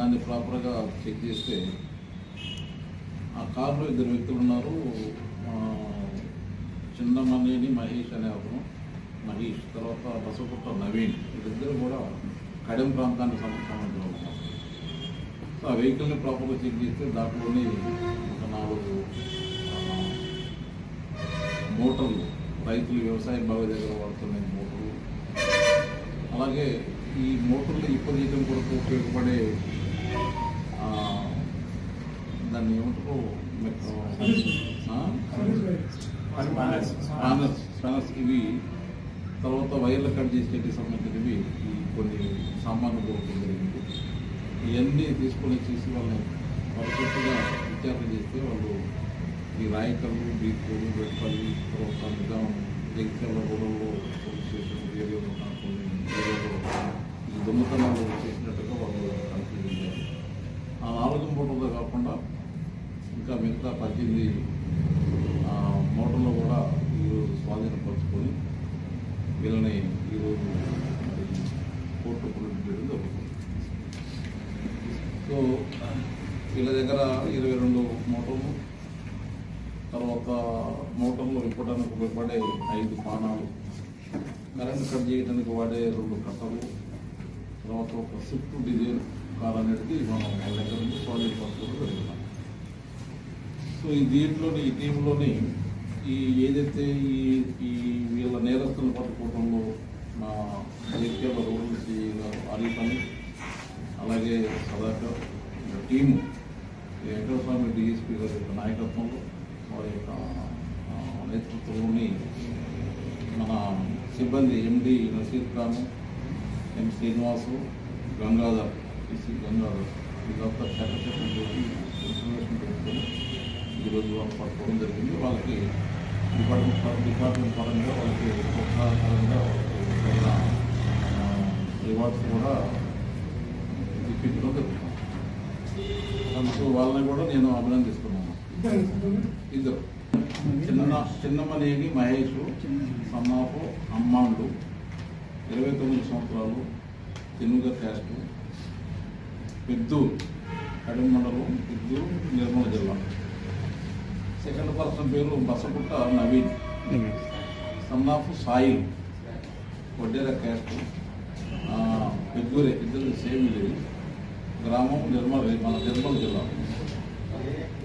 దాన్ని ప్రాపర్గా చెక్ చేస్తే ఆ కారులో 2 వ్యక్తులు ఉన్నారు. చిన్నమనేని మహేష్ అనే అతను, మహేష్ తర్వాత బసపుట్ట నవీన్, వీళ్ళిద్దరు కూడా కడెం ప్రాంతానికి సంబంధించిన ఉన్నారు. సో ఆ వెహికల్ని ప్రాపర్గా చెక్ చేస్తే దాంట్లోని ఒక 4 మోటార్లు, రైతులు వ్యవసాయ బావి దగ్గర వాడుతున్న మోటార్లు, అలాగే ఈ మోటార్లు ఇప్పదీయడం కొరకు ఉపయోగపడే దాన్ని ఏమంటారు స్పానర్స్, ఇవి తర్వాత వైర్లు కట్ చేసేటికి సంబంధించినవి ఈ కొన్ని సామాన్లు దొరకడం జరిగింది. ఇవన్నీ తీసుకొని వచ్చేసి వాళ్ళని పర్ఫెక్ట్గా విచారణ చేస్తే వాళ్ళు ఈ రాయకల్లు, బీర్పూరు, వెట్పల్లి, తర్వాత నిజాం, జగిత్యాల గూడలో పోలీస్ స్టేషన్ ఏరియాలో కొన్ని ఏరియాలో ఈ దొంగతనాలు చేసినట్టుగా వాళ్ళు కన్ఫ్యూజ్. ఆ 4 మోటార్లు కాకుండా ఇంకా మిగతా 18 మోటార్లు కూడా ఈరోజు స్వాధీనపరుచుకొని వీళ్ళని ఈరోజు కోర్టు ప్రొడ్యూస్ చేయడం జరుగుతుంది. సో వీళ్ళ దగ్గర 22 మోటార్లు, తర్వాత మోటార్లు విప్పడానికి ఉపయోగపడే 5 పానాలు, కరెంట్ కట్ చేయడానికి వాడే 2 కట్టలు, తర్వాత ఒక స్విఫ్ట్ డిజైర్ కార్ అనేది మనం వాళ్ళ దగ్గర నుంచి స్వాధీనపరచుకోవడం జరుగుతాం. సో ఈ దీంట్లోని ఈ టీంలోని ఏదైతే ఈ వీళ్ళ నేరస్తులను పట్టుకోవడంలో మా జగిత్యాల రూరల్ సిఐ గారు ఆరిఫ్ అని, అలాగే సదాకర్ టీము వెంకటస్వామి డిఎస్పీ గారి యొక్క నాయకత్వంలో, వారి యొక్క నేతృత్వంలోని మన సిబ్బంది MD Naseer Khan, M Srinivasu, Gangadhar, PC Gangadhar, ఇదంతా చట్టచట్టం చేసి ఇన్ఫర్మేషన్ పెట్టుకొని ఈరోజు వాళ్ళు పట్టుకోవడం జరిగింది. వాళ్ళకి డిపార్ట్మెంట్ పరంగా వాళ్ళకి ప్రోత్సాహకరంగా రివార్డ్స్ కూడా ఇప్పించడం జరుగుతుంది. సో వాళ్ళని కూడా నేను అభినందిస్తున్నాను. ఇద్దరు చిన్నమనేని మహేష్, సన్నాపు అమ్మాండు, 29 సంవత్సరాలు, తెనుగ క్యాస్ట్, పెద్దూరు, కడెం మండలం, పెద్దూరు, నిర్మల్ జిల్లా. సెకండ్ పర్సన్ పేరు బసపుట్ట నవీన్, సన్నాపు సాయిల్, వడ్డేర క్యాస్ట్, పెద్దూరే, ఇద్దరు సేమ్ విలేజ్, గ్రామం నిర్మల్, మన నిర్మల్ జిల్లా.